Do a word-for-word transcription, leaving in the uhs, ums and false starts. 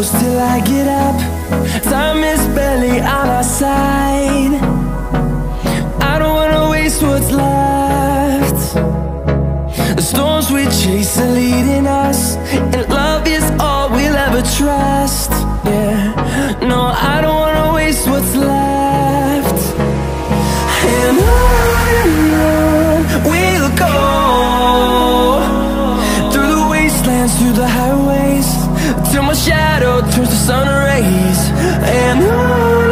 close till I get up. Time is barely on our side. I don't wanna waste what's left. The storms we chase are leading us, and love is all we'll ever trust. Yeah, no, I don't wanna waste what's left. And on and on we'll go, through the wastelands, through the highways, till my shadow turns to sun rays. And on